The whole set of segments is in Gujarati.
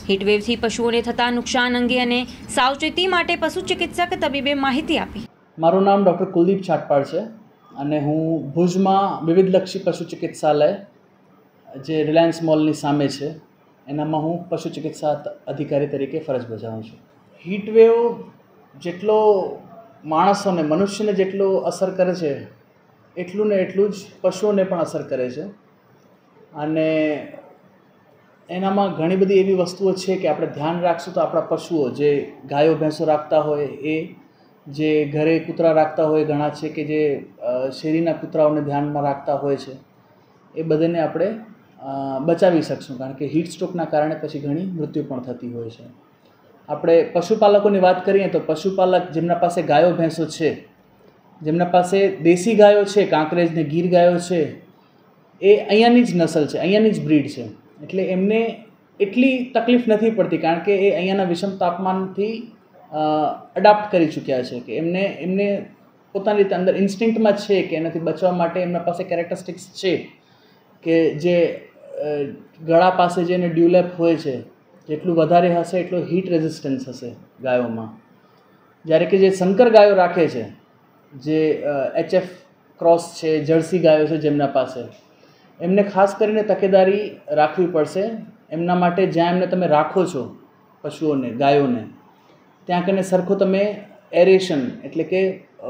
હીટવેવથી પશુઓને થતા નુકસાન અંગે અને સાવચેતી માટે પશુ ચિકિત્સક તબીબે માહિતી આપી. મારું નામ ડૉક્ટર કુલદીપ છાટપાળ છે અને હું ભુજમાં વિવિધલક્ષી પશુ ચિકિત્સાલય જે રિલાયન્સ મોલની સામે છે એનામાં હું પશુ ચિકિત્સા અધિકારી તરીકે ફરજ બજાવું છું. હીટવેવ જેટલો માણસોને મનુષ્યને જેટલો અસર કરે છે એટલું ને એટલું જ પશુઓને પણ અસર કરે છે અને એનામાં ઘણી બધી એવી વસ્તુઓ છે કે આપણે ધ્યાન રાખશું તો આપણા પશુઓ જે ગાયો ભેંસો રાખતા હોય એ, જે ઘરે કૂતરા રાખતા હોય ઘણા છે કે જે શેરીના કૂતરાઓને ધ્યાનમાં રાખતા હોય છે, એ બધાને આપણે બચાવી શકશું કારણ કે હીટ સ્ટ્રોકના કારણે પછી ઘણી મૃત્યુ પણ થતી હોય છે. આપણે પશુપાલકોની વાત કરીએ તો પશુપાલક જેમના પાસે ગાયો ભેંસો છે, જેમના પાસે દેશી ગાયો છે, કાંકરેજ ને ગીર ગાયો છે, એ અહીંયાની જ નસલ છે, અહીંયાની જ બ્રીડ છે, એટલે એમને એટલી તકલીફ નથી પડતી કારણ કે એ અહીંયાના વિષમ તાપમાનથી અડાપ્ટ કરી ચૂક્યા છે કે એમને પોતાની રીતે અંદર ઇન્સ્ટિંક્ટમાં છે કે એનાથી બચવા માટે એમના પાસે કેરેક્ટરિસ્ટિક્સ છે કે જે ગળા પાસે જે એને ડ્યુલેપ હોય છે, જેટલું વધારે હશે એટલો હીટ રેઝિસ્ટન્સ હશે ગાયોમાં. જ્યારે કે જે સંકર ગાયો રાખે છે, જે HF ક્રોસ છે, જર્સી ગાયો છે જેમના પાસે, એમને ખાસ કરીને તકેદારી રાખવી પડશે. એમના માટે જ્યાં એમને તમે રાખો છો પશુઓને, ગાયોને, ત્યાં કને સરખું તમે એરેશન એટલે કે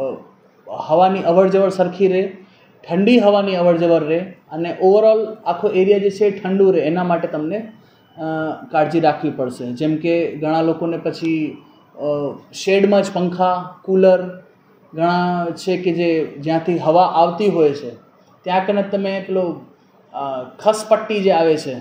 હવાની અવરજવર સરખી રહે, ઠંડી હવાની અવરજવર રહે અને ઓવરઓલ આખો એરિયા જે છે એ ઠંડુ રહે એના માટે તમને કાળજી રાખવી પડશે. જેમ કે ઘણા લોકોને પછી શેડમાં જ પંખા, કૂલર ઘણા છે કે જે જ્યાંથી હવા આવતી હોય છે ત્યાં કને તમે પેલો ખસપટ્ટી જે આવે છે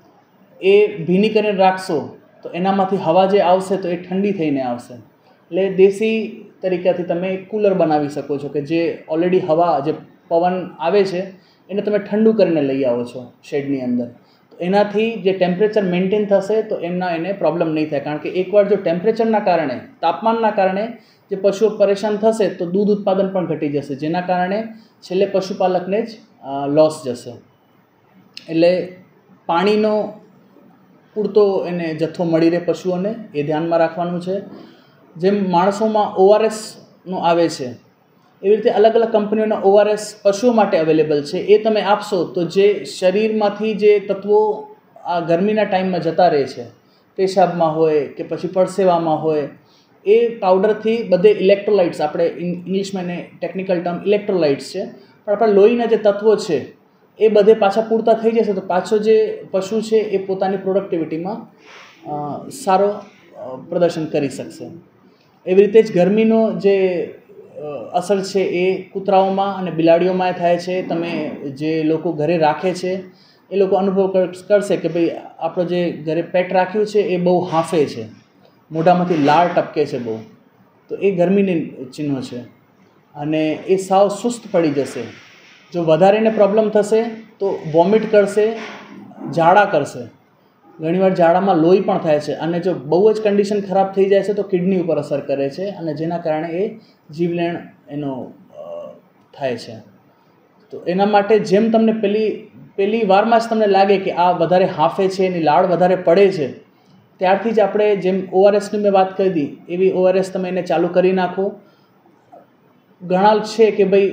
એ ભીની કરીને રાખશો તો એનામાંથી હવા જે આવશે તો એ ઠંડી થઈને આવશે. એટલે દેશી તરીકેથી તમે કૂલર બનાવી શકો છો કે જે ઓલરેડી હવા જે પવન આવે છે એને તમે ઠંડુ કરીને લઈ આવો છો શેડની અંદર. તો એનાથી જે ટેમ્પરેચર મેન્ટેન થશે તો એને પ્રોબ્લેમ નહીં થાય કારણ કે એકવાર જો ટેમ્પરેચરના કારણે, તાપમાનના કારણે જે પશુઓ પરેશાન થશે તો દૂધ ઉત્પાદન પણ ઘટી જશે, જેના કારણે છેલ્લે પશુપાલકને જ લોસ જશે. એટલે પાણીનો પૂરતો એને જથ્થો મળી રહે પશુઓને એ ધ્યાનમાં રાખવાનું છે. જેમ માણસોમાં ORSનો આવે છે એવી રીતે અલગ અલગ કંપનીઓના ORS પશુઓ માટે અવેલેબલ છે. એ તમે આપશો તો જે શરીરમાંથી જે તત્વો આ ગરમીના ટાઈમમાં જતા રહે છે, પેશાબમાં હોય કે પછી પરસેવામાં હોય, એ પાવડરથી બધે ઇલેક્ટ્રોલાઇટ્સ, આપણે ઇંગ્લિશમાં એને ટેકનિકલ ટર્મ ઇલેક્ટ્રોલાઇટ્સ છે, પણ આપણા લોહીના જે તત્વો છે એ બધે પાછા પૂરતા થઈ જશે તો પાછો જે પશુ છે એ પોતાની પ્રોડક્ટિવિટીમાં સારો પ્રદર્શન કરી શકશે. એવી રીતે જ ગરમીનો જે અસર છે એ કૂતરાઓમાં અને બિલાડીઓમાં થાય છે. તમે જે લોકો ઘરે રાખે છે એ લોકો અનુભવ કરશે કે ભાઈ આપણો જે ઘરે પેટ રાખ્યું છે એ બહુ હાંફે છે, મોઢામાંથી લાળ ટપકે છે બહુ, તો એ ગરમીની ચિહ્નો છે અને એ સાવ સુસ્ત પડી જશે. જો વધારે એને પ્રોબ્લેમ થશે તો વોમિટ કરશે, ઝાડા કરશે, ઘણીવાર ઝાડામાં લોહી પણ થાય છે અને જો બહુ જ કન્ડિશન ખરાબ થઈ જાય છે તો કિડની ઉપર અસર કરે છે અને જેના કારણે એ જીવલેણ એનો થાય છે. તો એના માટે જેમ તમને પહેલી વારમાં જ તમને લાગે કે આ વધારે હાંફે છે, એની લાળ વધારે પડે છે, ત્યારથી જ આપણે જેમ ORSની મેં વાત કરી હતી એવી ORS તમે એને ચાલુ કરી નાખો. ઘણા છે કે ભાઈ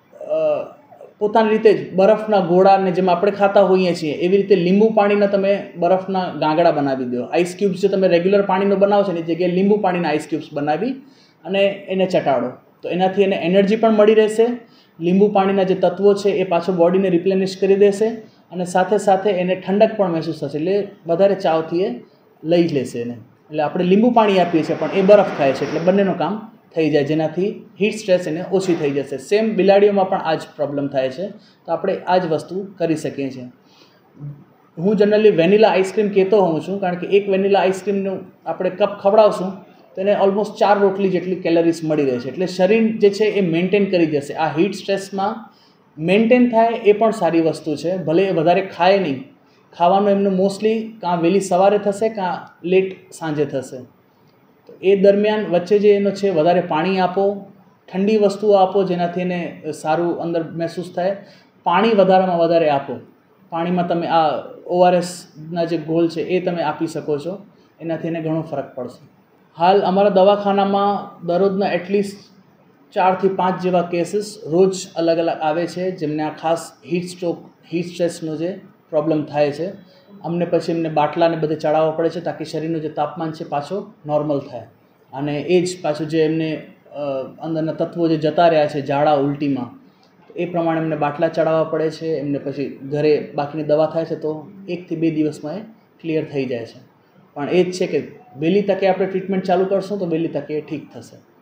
પોતાની રીતે જ બરફના ગોળાને જેમ આપણે ખાતા હોઈએ છીએ એવી રીતે લીંબુ પાણીના તમે બરફના ગાંગડા બનાવી દો. આઈસ ક્યુબ્સ જે તમે રેગ્યુલર પાણીનો બનાવો છો એની જગ્યાએ લીંબુ પાણીના આઈસ ક્યુબ્સ બનાવી અને એને ચટાડો તો એનાથી એને એનર્જી પણ મળી રહેશે. લીંબુ પાણીના જે તત્વો છે એ પાછો બોડીને રિપ્લેનિશ કરી દેશે અને સાથે સાથે એને ઠંડક પણ મહેસૂસ થશે, એટલે વધારે ચાવથી એ લઈ લેશે એને. એટલે આપણે લીંબુ પાણી આપીએ છીએ પણ એ બરફ ખાય છે, એટલે બંનેનું કામ થઈ જાય જેનાથી હીટ સ્ટ્રેસ એને ઓછી થઈ જશે. સેમ બિલાડીઓમાં પણ આ જ પ્રોબ્લેમ થાય છે, તો આપણે આ જ વસ્તુ કરી શકીએ છીએ. હું જનરલી વેનીલા આઈસ્ક્રીમ કહેતો હોઉં છું કારણ કે એક વેનીલા આઈસ્ક્રીમનું આપણે કપ ખવડાવશું તો એને ઓલમોસ્ટ 4 રોટલી જેટલી કેલરીઝ મળી રહે છે. એટલે શરીર જે છે એ મેન્ટેન કરી જશે. આ હીટ સ્ટ્રેસમાં મેન્ટેન થાય એ પણ સારી વસ્તુ છે. ભલે એ વધારે ખાય નહીં, ખાવાનું એમનું મોસ્ટલી કાં વહેલી સવારે થશે કાં લેટ સાંજે થશે. તો એ દરમિયાન વચ્ચે જે એનો છે વધારે પાણી આપો, ઠંડી વસ્તુઓ આપો જેનાથી એને સારું અંદર મહેસૂસ થાય. પાણી વધારેમાં વધારે આપો. પાણીમાં તમે આ ORSના જે ગોલ છે એ તમે આપી શકો છો, એનાથી એને ઘણો ફરક પડશે. હાલ અમારા દવાખાનામાં દરરોજના એટલીસ્ટ 4 થી 5 જેવા કેસીસ રોજ અલગ અલગ આવે છે, જેમને આ ખાસ હીટ સ્ટ્રેસનો જે પ્રોબ્લેમ થાય છે. અમને પછી એમને બાટલાને બધે ચડાવવા પડે છે તાકી શરીરનું જે તાપમાન છે પાછો નોર્મલ થાય, અને એ જ પાછું જે એમને અંદરના તત્વો જે જતા રહ્યા છે ઝાડા ઉલટીમાં, એ પ્રમાણે એમને બાટલા ચડાવવા પડે છે. એમને પછી ઘરે બાકીની દવા થાય છે તો 1 થી 2 દિવસમાં એ ક્લિયર થઈ જાય છે. પણ એ જ છે કે વહેલી તકે આપણે ટ્રીટમેન્ટ ચાલુ કરશું તો વહેલી તકે એ ઠીક થશે.